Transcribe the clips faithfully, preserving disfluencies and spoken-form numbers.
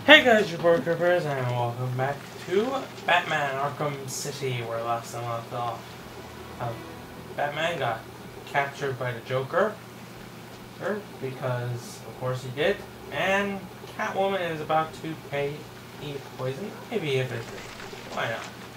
Hey guys, your boy Crippers, and welcome back to Batman Arkham City, where last time left off. Uh, Batman got captured by the Joker, sure, because of course he did, and Catwoman is about to pay eat poison, maybe if it's why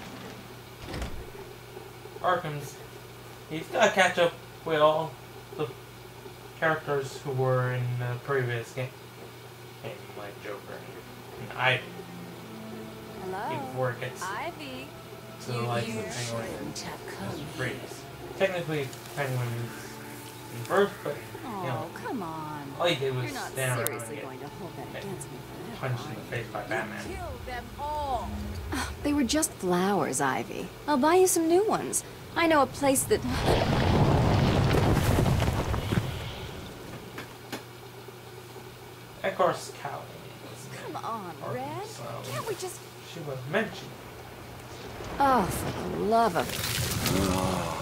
not? Arkham's, he's got to catch up with all the characters who were in the previous game, game like Joker. Ivy. Hello. Before it gets Ivy. to the lights of the Penguin freeze. Technically, Penguin's in first, but Oh, you know, come on. all he did was You're not stand around seriously and going to hold that get against me for that, punched in the are face by Batman. you? Kill them all. They were just flowers, Ivy. I'll buy you some new ones. I know a place that. Of course, Catwoman. Come on, Red. So Can't we just? she was mentioned. Oh, for the love of.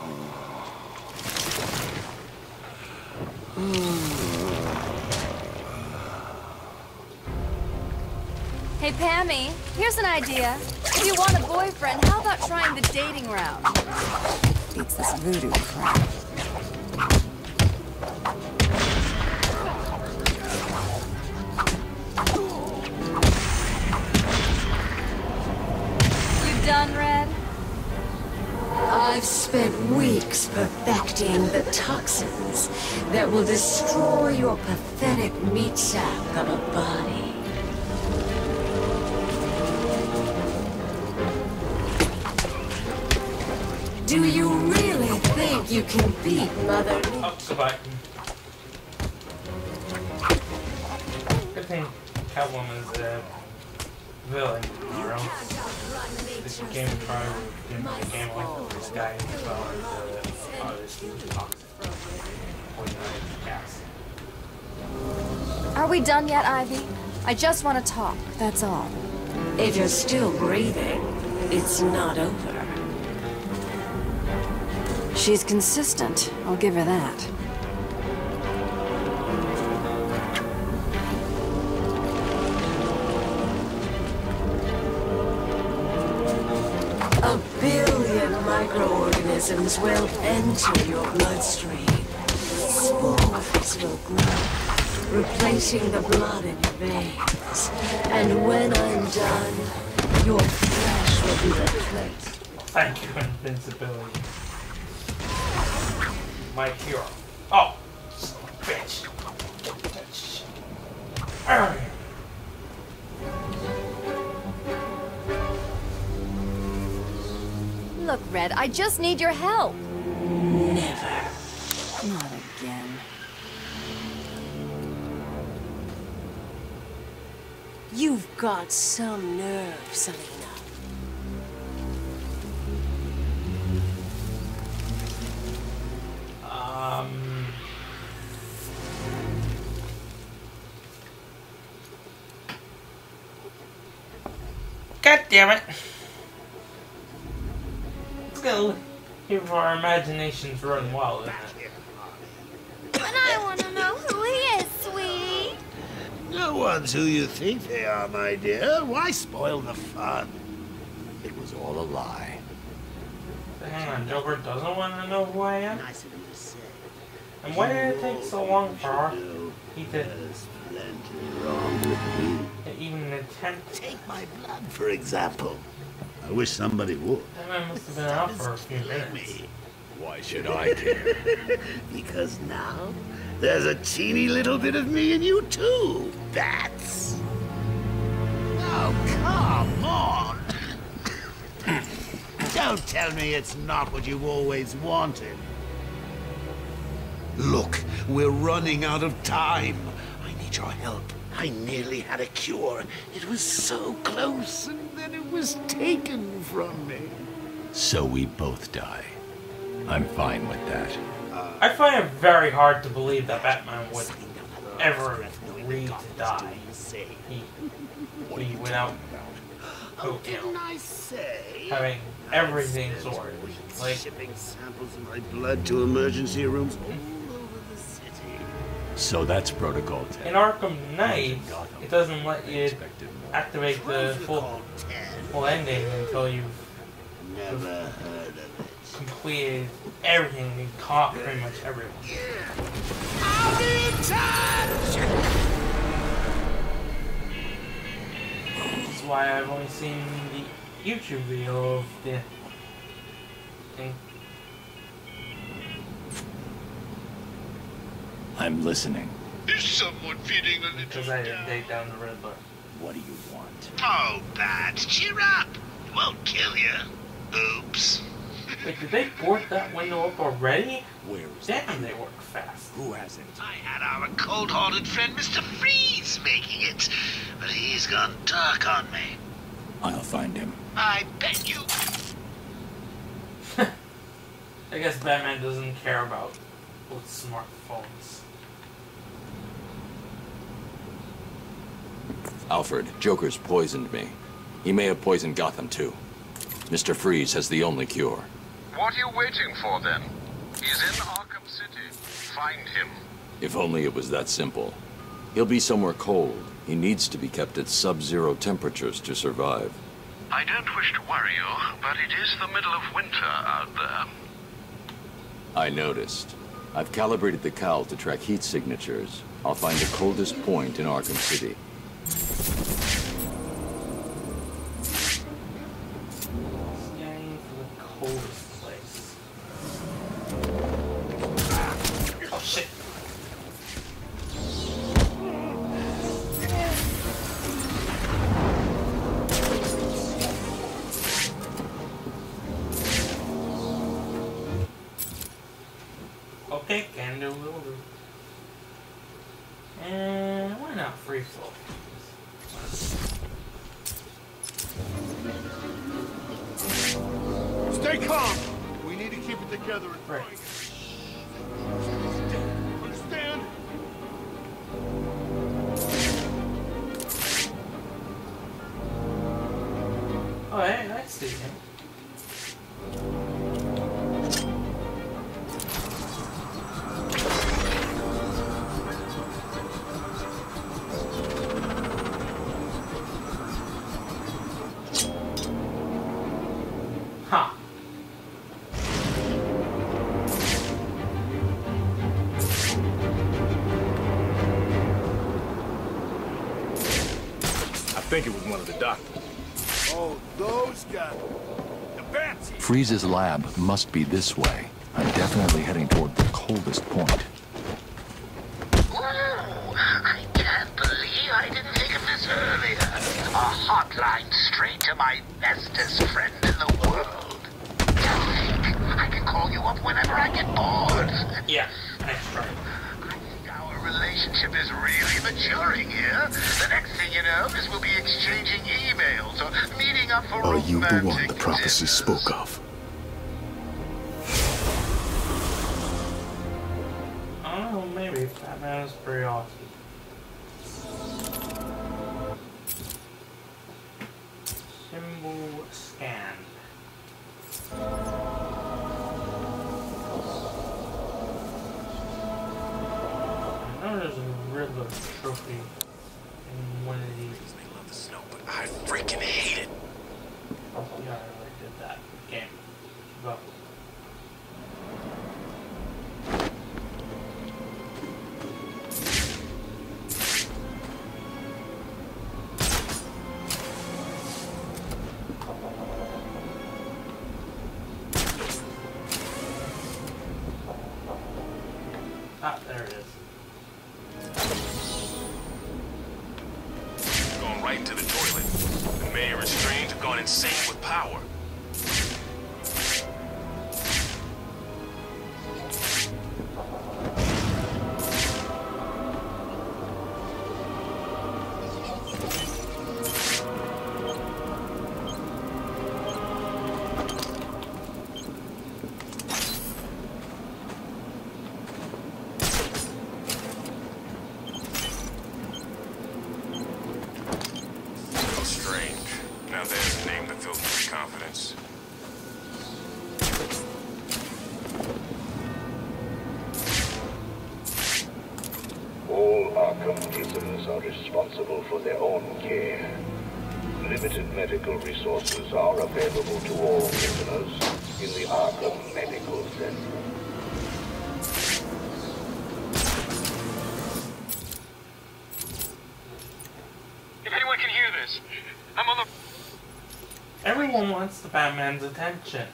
Hey, Pammy, here's an idea. If you want a boyfriend, how about trying the dating route? Beats this voodoo crap. You done, Red? I've spent weeks perfecting the toxins that will destroy your pathetic meat sack of a body. Do you really think you can beat Mother Nature? Oh, goodbye. Good thing Catwoman's a villain, you know? This game tried to give the game like this guy as well as the uh, this toxic poison gas. Are we done yet, Ivy? I just want to talk, that's all. If you're still breathing, it's not over. She's consistent, I'll give her that. A billion microorganisms will enter your bloodstream. Spores will grow, replacing the blood in your veins. And when I'm done, your flesh will be replaced. Thank you, invincibility. My hero. Oh, bitch. Bitch. Arrgh. Look, Red, I just need your help. Never. Not again. You've got some nerve, Selina. Um. God damn it. Let's go give our imaginations run wild, isn't it? But I want to know who he is, sweetie. No one's who you think they are, my dear. Why spoil the fun? It was all a lie. So hang on, Joker doesn't want to know who I am? Nice of him to say. And why did it take so long for our he to There's plenty wrong with me. to even attempt? Take my blood, for example. I wish somebody would. That man must have been out for a few minutes. Me. Why should I care? Because now there's a teeny little bit of me in you too, Bats. Oh, come on. Don't tell me it's not what you always wanted. Look, we're running out of time. I need your help. I nearly had a cure. It was so close, and then it was taken from me. So we both die. I'm fine with that. I find it very hard to believe that Batman would ever agree to die. He, he without Oh, you know, didn't I say? having everything sorted. Like, Shipping samples of my blood to emergency rooms all over the city. So that's Protocol ten. In Arkham Knight, it doesn't let you activate the full, full ending until you've Never heard of it. completed everything and caught pretty much everyone. I'll be in touch! This is why I've only seen the YouTube video of the thing. I'm listening. Is someone feeding a little Because I didn't take down the Riddler. What do you want? Oh, Bats, cheer up. It won't kill you. Oops. Wait, did they board that window up already? Where is Damn, they work fast. Who hasn't? I had our cold-hearted friend Mister Freeze making it, but he's gone dark on me. I'll find him. I bet you... I guess Batman doesn't care about with smartphones. Alfred, Joker's poisoned me. He may have poisoned Gotham too. Mister Freeze has the only cure. What are you waiting for then? He's in Arkham City. Find him. If only it was that simple. He'll be somewhere cold. He needs to be kept at sub-zero temperatures to survive. I don't wish to worry you, but it is the middle of winter out there. I noticed. I've calibrated the cowl to track heat signatures. I'll find the coldest point in Arkham City. Scanning for the coldest place. Oh shit. Okay, can do, will do. And why not free flow? Stay calm. We need to keep it together and Right. understand? Oh, hey, I see him. Ha! I think it was one of the doctors. Oh, those guys. The bats. Freeze's lab must be this way. I'm definitely heading toward the coldest point. Whoa! I can't believe I didn't think of this earlier. A hotline straight to my bestest friend in the world. Just think, I can call you up whenever I get bored. Yeah, that's right. I think our relationship is really maturing here. The next thing you know is we'll be exchanging emails or meeting up for Are you the one romantic the prophecy dinners. spoke of? I don't know, maybe. Batman is pretty awesome. Symbol scan. I know there's a Riddler trophy in one of these. They love the snow, but I freaking hate it. Oh, yeah, I already did that. Game. Go. Ah, there it is. Going right into the toilet. The mayor and Strange have gone insane with power. So Strange. Now there's a name that fills me with confidence. All Arkham prisoners are responsible for their own care. Limited medical resources are available to all prisoners in the Arkham Medical Center. If anyone can hear this, I'm on the... Everyone wants the Batman's attention.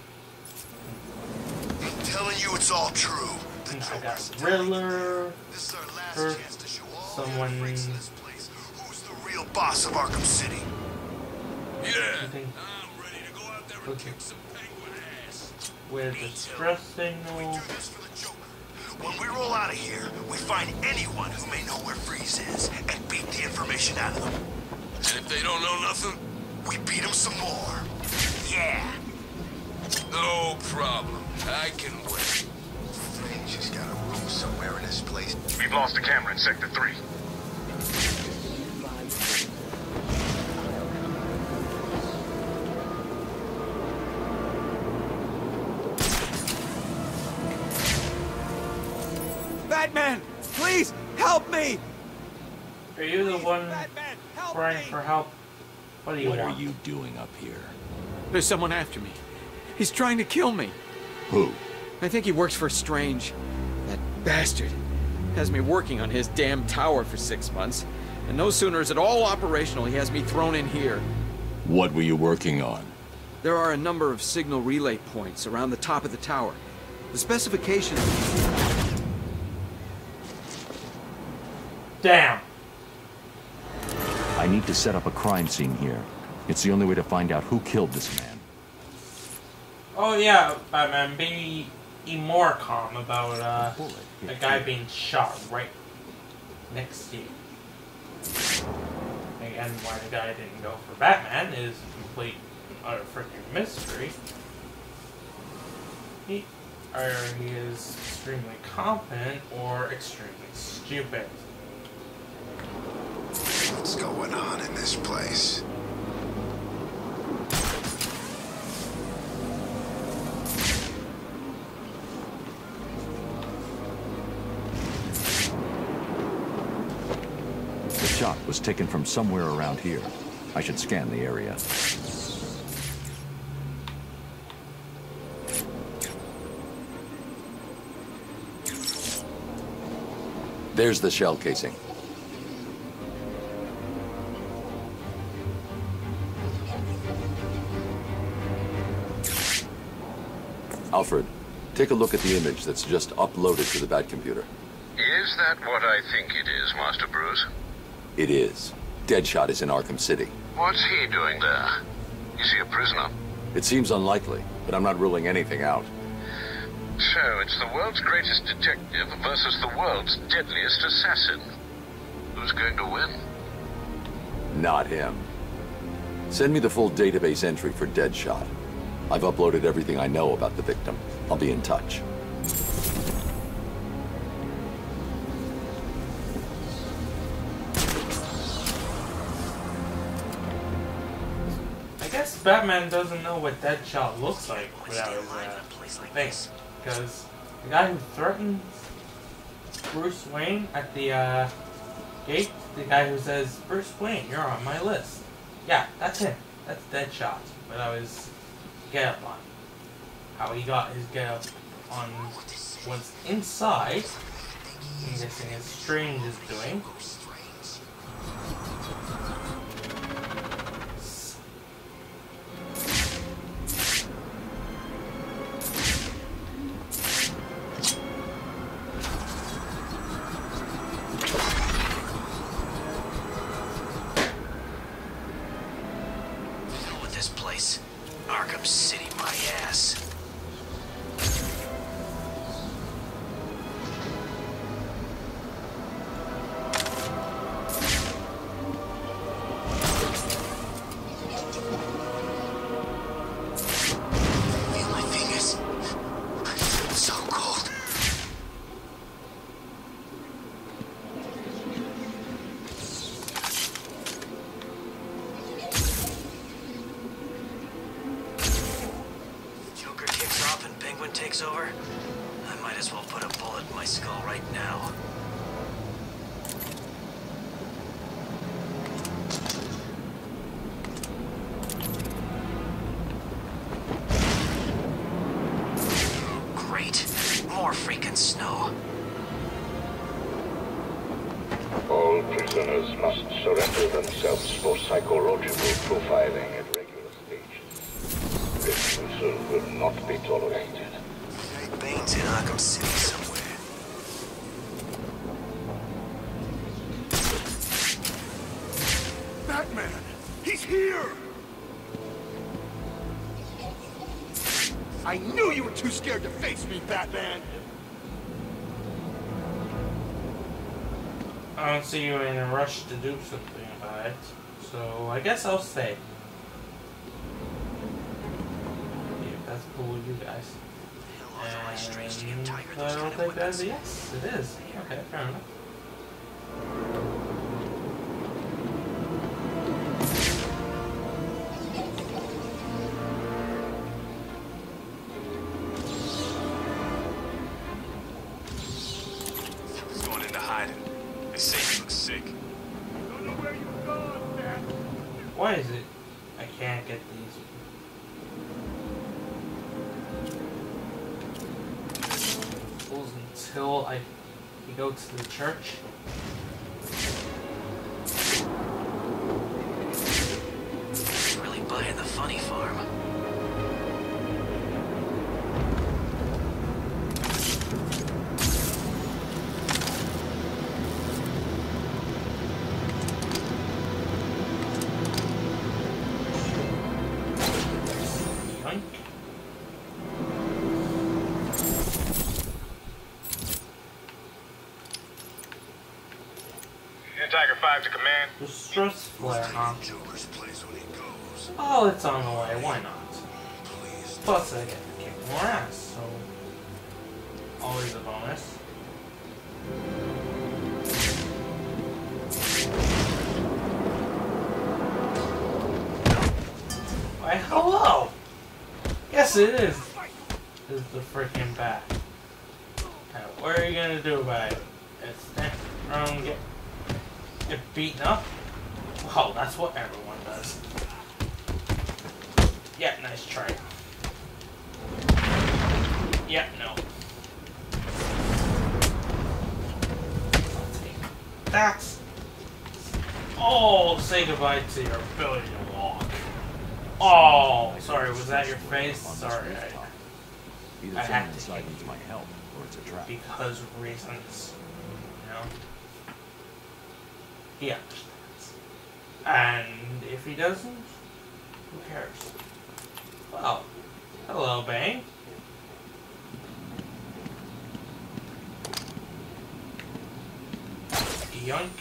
I'm telling you it's all true. And I got Riddler, This is our last Earth, chance to show all someone- the freaks in this place who's the real boss of Arkham City. I think, I'm ready to go out there and okay, kick some penguin ass. with the stress signal. We do this for the Joker. When we roll out of here, we find anyone who may know where Freeze is and beat the information out of them. And if they don't know nothing, we beat them some more. Yeah. No problem. I can wait. She's got a room somewhere in this place. We've lost a camera in Sector three. Batman! Please, help me! Are you the one Batman, help crying me! for help? What do you What want? are you doing up here? There's someone after me. He's trying to kill me. Who? I think he works for Strange. That bastard has me working on his damn tower for six months. And no sooner is it all operational, he has me thrown in here. What were you working on? There are a number of signal relay points around the top of the tower. The specifications... Damn. I need to set up a crime scene here. It's the only way to find out who killed this man. Oh yeah, Batman, be, be more calm about uh, a guy being shot right next to you. Again, why the guy didn't go for Batman is a complete, utter freaking mystery. He, or he is extremely competent or extremely stupid. What's going on in this place? The shot was taken from somewhere around here. I should scan the area. There's the shell casing. Alfred, take a look at the image that's just uploaded to the Batcomputer. Is that what I think it is, Master Bruce? It is. Deadshot is in Arkham City. What's he doing there? Is he a prisoner? It seems unlikely, but I'm not ruling anything out. So, it's the world's greatest detective versus the world's deadliest assassin. Who's going to win? Not him. Send me the full database entry for Deadshot. I've uploaded everything I know about the victim. I'll be in touch. I guess Batman doesn't know what Deadshot looks like without his uh, thing. Because the guy who threatens Bruce Wayne at the uh, gate, the guy who says, Bruce Wayne, you're on my list. Yeah, that's him. That's Deadshot. Without his get up on. How he got his get up on was inside. I'm guessing as Strange is doing. Arkham City, my ass. Feel my fingers. It's so cold. Joker kicks off and Penguin takes over. I might as well put a bullet in my skull right now. Prisoners must surrender themselves for psychological profiling at regular stages. Refusal will not be tolerated. Hey, Bane's in Arkham City somewhere. Batman! He's here! I knew you were too scared to face me, Batman! I don't see you in a rush to do something about it, so I guess I'll stay. If that's cool with you guys. And I don't think that's a yes, it is. Okay, fair enough. He's going into hiding. They say he looks sick. Don't know where you've gone, Bat. Why is it I can't get these? Until I we go to the church. He's really buying the funny farm. Yoink. Tiger five to command. The stress flare, huh? Joker's place when he goes. Oh, it's on the way. Why not? Plus, I get to kick more ass, so always a bonus. Why, hello! Yes, it is. Is the freaking bat. Now, what are you gonna do about it? It's stand around and get get beaten up? Well, that's what everyone does. Yeah, nice try. Yeah, no. I'll take that. Oh, say goodbye to your ability to walk. Oh, sorry, was that your face? Sorry, I, Either I someone had to inside hit needs my help, or it's a trap. because reasons, you know? He understands. And if he doesn't, who cares? Well, hello, Bane. Yoink.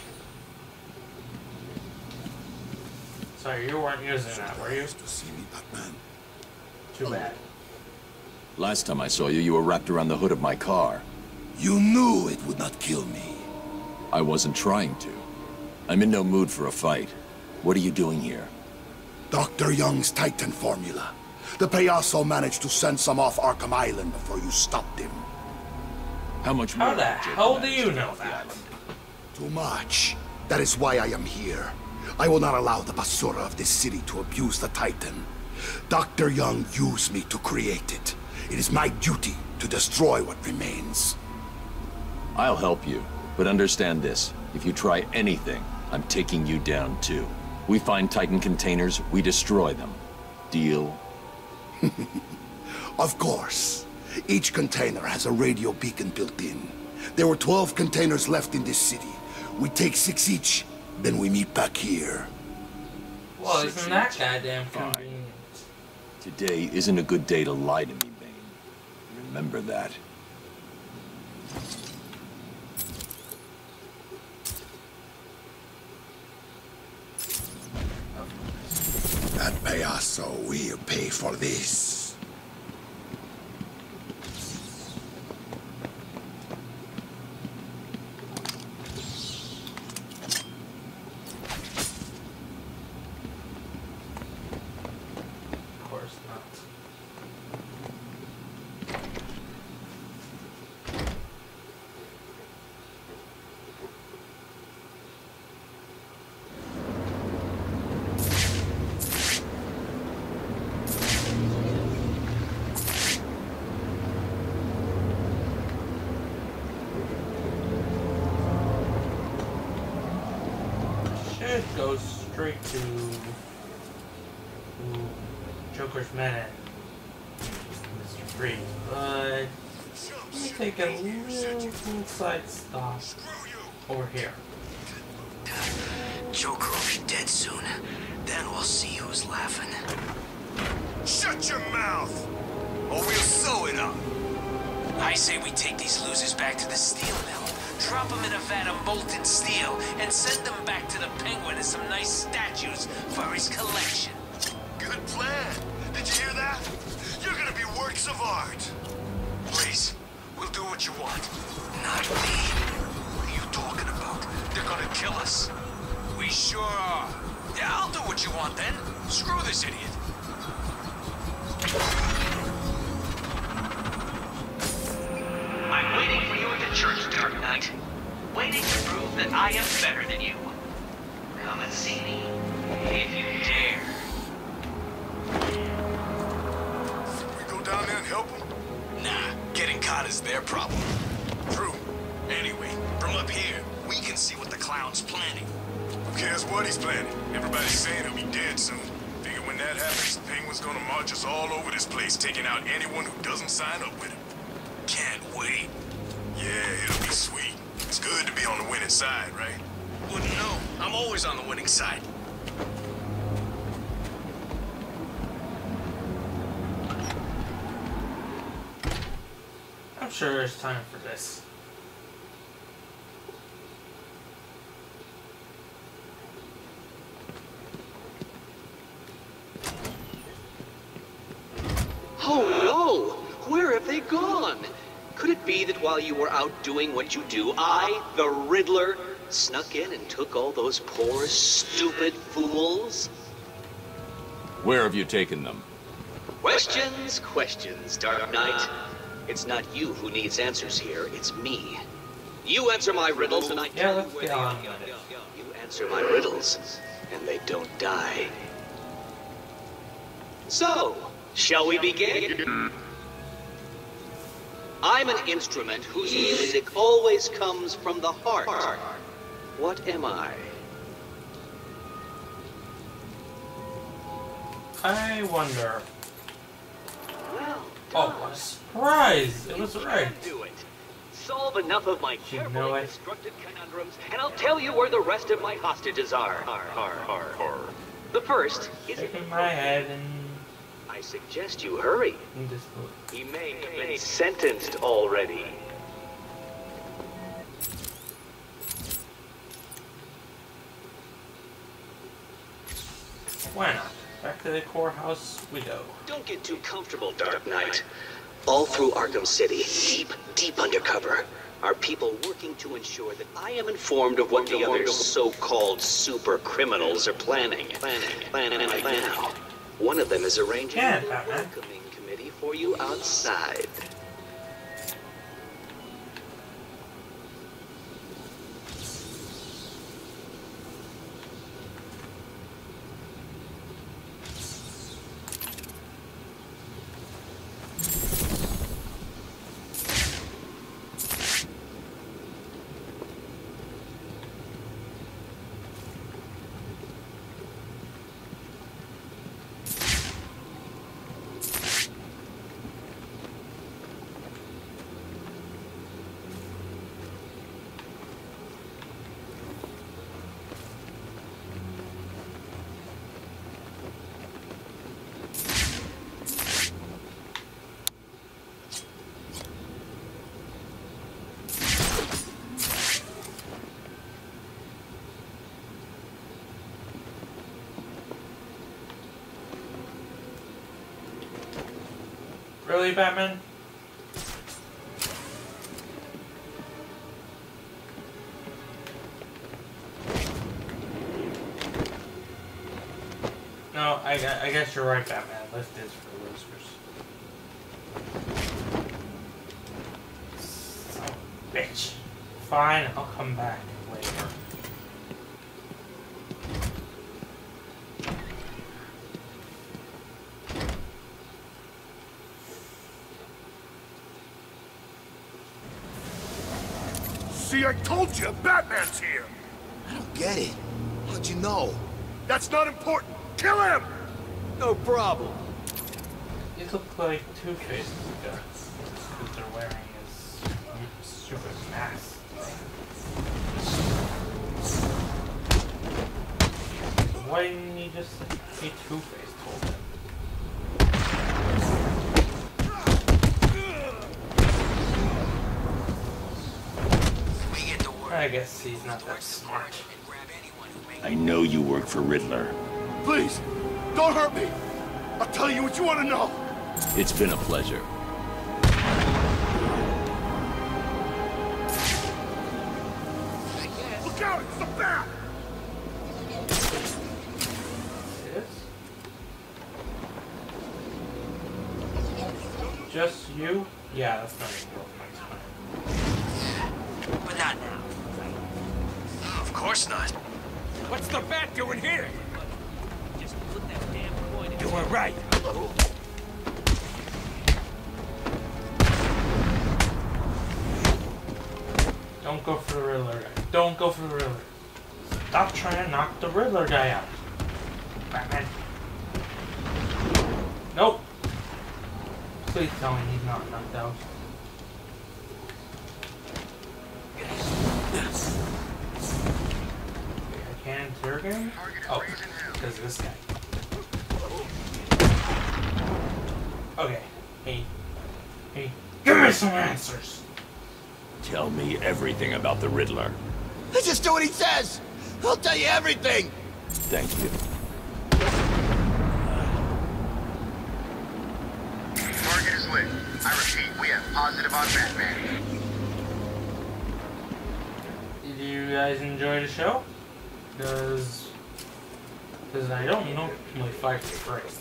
Sorry, you weren't using that, were you? To see me, Batman. Too bad. Last time I saw you, you were wrapped around the hood of my car. You knew it would not kill me. I wasn't trying to. I'm in no mood for a fight. What are you doing here? Doctor Young's Titan formula. The Payaso managed to send some off Arkham Island before you stopped him. How much How more the did Jacob hell do manage you to know get off the that? island? Too much. That is why I am here. I will not allow the Basura of this city to abuse the Titan. Doctor Young used me to create it. It is my duty to destroy what remains. I'll help you, but understand this. If you try anything, I'm taking you down too. We find Titan containers, we destroy them. Deal? Of course. Each container has a radio beacon built in. There were twelve containers left in this city. We take six each, then we meet back here. Well, Six isn't that each. goddamn Fine. convenient? Today isn't a good day to lie to me, Bane. Remember that. That Payaso will pay for this. Of course not. should go straight to, to Joker's men and Mister Freeze, but let me take a little side stop over here. Joker will be dead soon. Then we'll see who's laughing. Shut your mouth, or we'll sew it up. I say we take these losers back to the steel mill, drop them in a vat of molten steel, and send them back to the Penguin as some nice statues for his collection. Good plan. Did you hear that? You're gonna be works of art. Please, we'll do what you want. Not me. What are you talking about? They're gonna kill us. We sure are. Yeah, I'll do what you want then. Screw this idiot. I'm waiting for you at the church, Dark Knight. Waiting to prove that I am better than you. Come and see me, if you dare. We go down there and help them? Nah, getting caught is their problem. True. Anyway, from up here, we can see what the clown's planning. Who cares what he's planning? Everybody's saying he'll be dead soon. Figure when that happens, the Penguin's gonna march us all over this place, taking out anyone who doesn't sign up with him. Can't wait. Yeah, it'll be sweet. It's good to be on the winning side, right? Wouldn't know. I'm always on the winning side. I'm sure there's time for this. Oh no! Where have they gone? Could it be that while you were out doing what you do, I, the Riddler, snuck in and took all those poor, stupid fools? Where have you taken them? Questions, questions, Dark Knight. It's not you who needs answers here, it's me. You answer my riddles and I yeah, tell let's you where get they on. are. You answer my riddles, and they don't die. So, shall we begin? I'm an instrument whose music always comes from the heart. What am I? I wonder. Well, oh, what a surprise! It was right. Do it. Solve enough of my You know carefully it. constructed conundrums, and I'll tell you where the rest of my hostages are. Har, har, har, har. The first is Shaking my head and I suggest you hurry. in this book. He may have been sentenced already. Why not? Back to the courthouse we go. Don't get too comfortable, Dark Knight. All through Arkham City, deep, deep undercover, are people working to ensure that I am informed of what the other so-called super criminals are planning. Planning, planning, planning. Now, one of them is arranging Yeah, a Batman. welcoming committee for you outside. Really, Batman? No, I, gu- I guess you're right, Batman. Lift is for losers. Son of a bitch. Fine, I'll come back later. See, I told you, Batman's here. I don't get it. How'd you know? That's not important. Kill him! No problem. These look like Two-Face guns. What they're wearing is super mask. Why didn't he just be Two-Face told him? I guess he's not that smart. I know you work for Riddler. Please, don't hurt me. I'll tell you what you want to know. It's been a pleasure. Look out, it's the bat! Just you? Yeah, that's not even real. But not now. Of course not. What's the bat doing here? Just put that damn coin in. You were right. Don't go for the Riddler guy. Don't go for the Riddler. Stop trying to knock the Riddler guy out. Batman. Nope. Please tell me he's not knocked out. I can't interrogate him? Oh, because of this guy. Okay. Hey. Hey. Give me some answers! Tell me everything about the Riddler. Just do what he says! I'll tell you everything! Thank you. Target is lit. I repeat, we have positive on Batman. Did you guys enjoy the show? Because... Because I don't normally fight for free.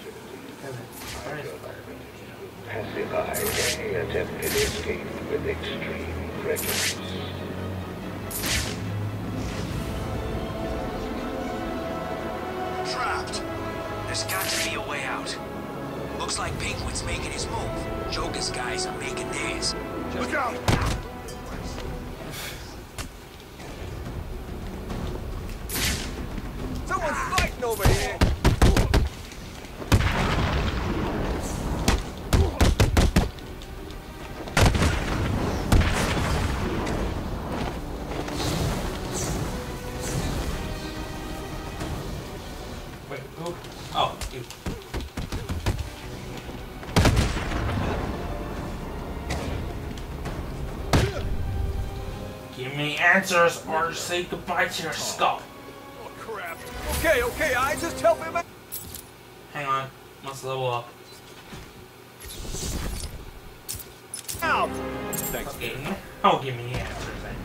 Pacify any attempted escape with extreme prejudice. Trapped. There's got to be a way out. Looks like Penguin's making his move. Joker's guys are making theirs. Look out! Someone's fighting over here. Wait, who? Oh, you. Give me answers or say goodbye to your skull. Oh, crap. Okay, okay, I just help him out. Hang on, must level up. Out. Thanks. Okay, oh, give me the answers then.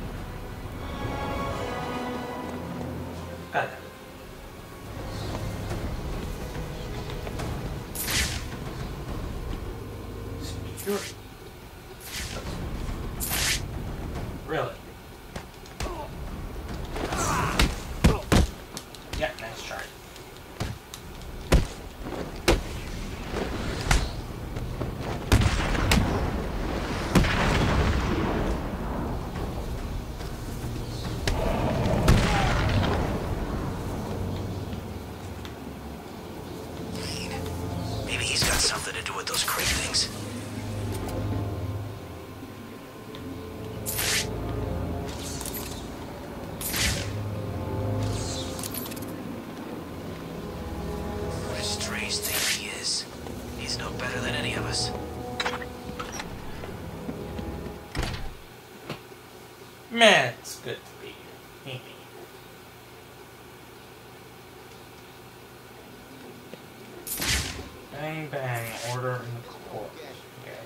Got it. Secure. Really? Yeah, nice try. Maybe he's got something to do with those crate things. What a strange thing he is. He's no better than any of us. Man, it's good to be here. Bang bang, order in the court. Okay.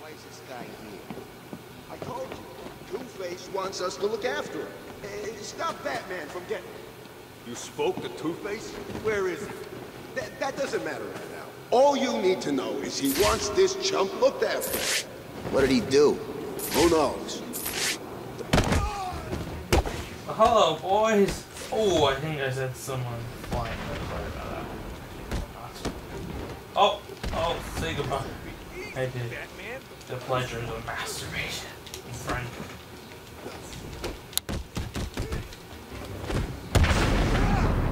I told you, Two-Face wants us to look after him. Uh, stop Batman from getting... You spoke to Two-Face? Where is he? That, that doesn't matter right now. All you need to know is he wants this chump looked after. What did he do? Who knows? Well, hello, boys. Oh, I think I said someone flying. Sorry about that. Oh, oh, say goodbye. I did. The pleasures of masturbation in front of you.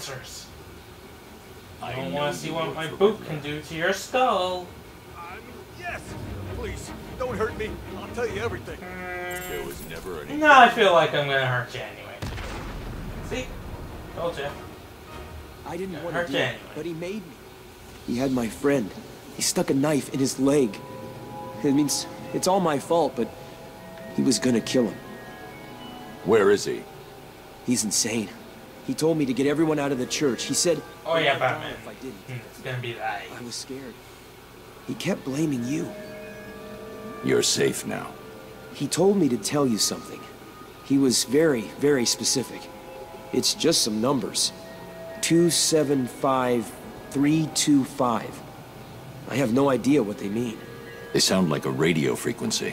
answers. I don't I want know to see you what work my for boot Riddler. can do to your skull. Yes! Please, don't hurt me. I'll tell you everything. There was never any... No, I feel like I'm gonna hurt you anyway. See? Told you. I didn't Yeah, want hurt to do you it, anyway. but he made me. He had my friend. He stuck a knife in his leg. It means it's all my fault, but he was gonna kill him. Where is he? He's insane. He told me to get everyone out of the church. He said, Oh yeah, I'd die Batman. if I didn't. Hmm, it's gonna be that. I was scared. He kept blaming you. You're safe now. He told me to tell you something. He was very, very specific. It's just some numbers. two seven five three two five. I have no idea what they mean. They sound like a radio frequency.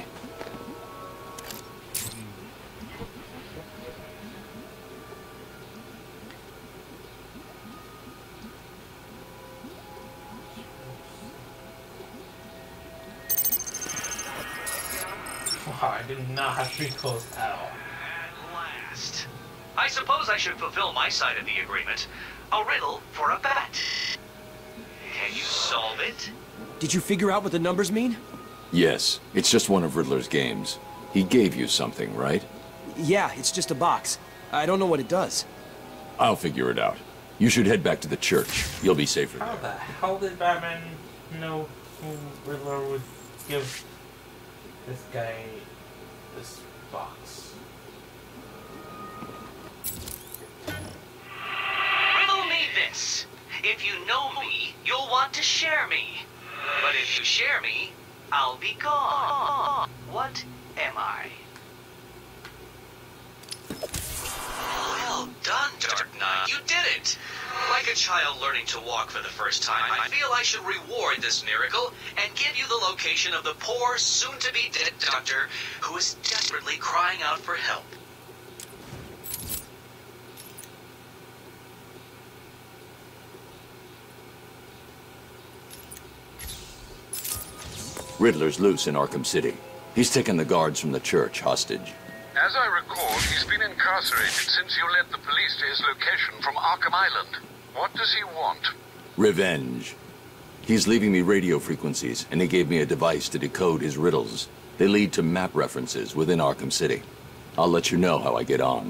Wow, I did not have to be close at all. At last. I suppose I should fulfill my side of the agreement. A riddle for a bat. Can you solve it? Did you figure out what the numbers mean? Yes, it's just one of Riddler's games. He gave you something, right? Yeah, it's just a box. I don't know what it does. I'll figure it out. You should head back to the church. You'll be safer How there. the hell did Batman know who Riddler would give this guy this box? Riddle me this. If you know me, you'll want to share me. But if you share me, I'll be gone. What am I? Well done, Dark Knight. You did it! Like a child learning to walk for the first time, I feel I should reward this miracle and give you the location of the poor, soon-to-be dead doctor who is desperately crying out for help. Riddler's loose in Arkham City. He's taken the guards from the church hostage. As I recall, he's been incarcerated since you led the police to his location from Arkham Island. What does he want? Revenge. He's leaving me radio frequencies, and he gave me a device to decode his riddles. They lead to map references within Arkham City. I'll let you know how I get on.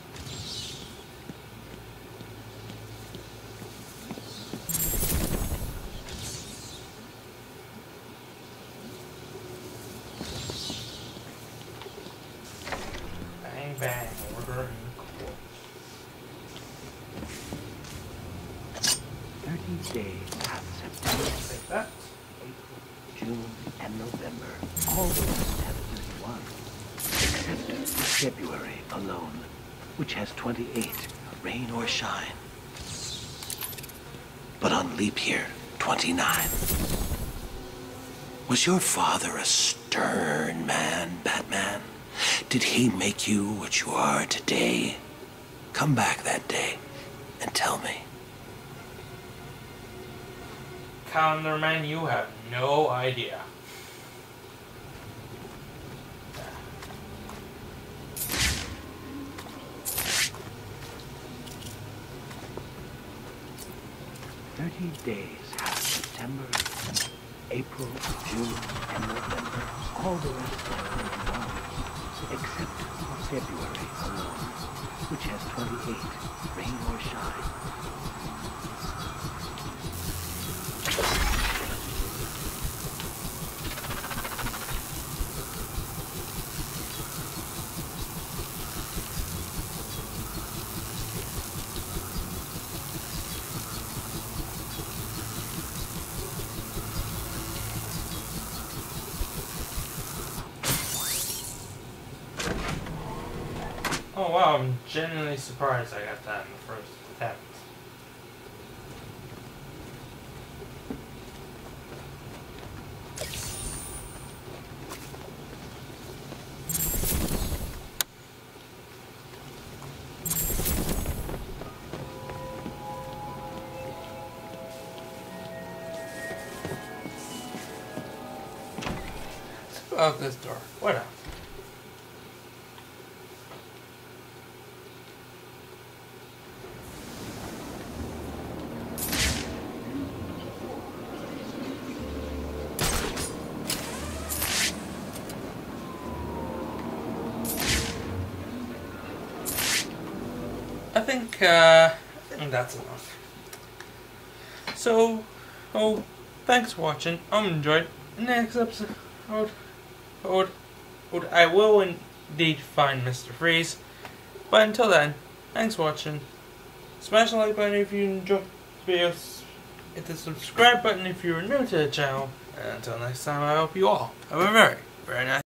Bang bang, order in court. Thirty days past September, Take that. June, and November. All the rest have thirty-one. Except February alone, which has twenty-eight, rain or shine. But on leap year, twenty-nine. Was your father a stern man, Batman? Did he make you what you are today? Come back that day and tell me. Calendar man, you have no idea. Thirty days have September, April, June, and November. All the rest have thirty-one, except February alone, which has twenty-eight, rain or shine. Oh wow, I'm genuinely surprised I got that in the first attempt. Out this door. What else? think, uh, I think that's enough. So, oh, thanks for watching. I'm enjoyed. Next episode, oh, I will indeed find Mister Freeze. But until then, thanks for watching. Smash the like button if you enjoyed the videos. Hit the subscribe button if you're new to the channel. And until next time, I hope you all have a very, very nice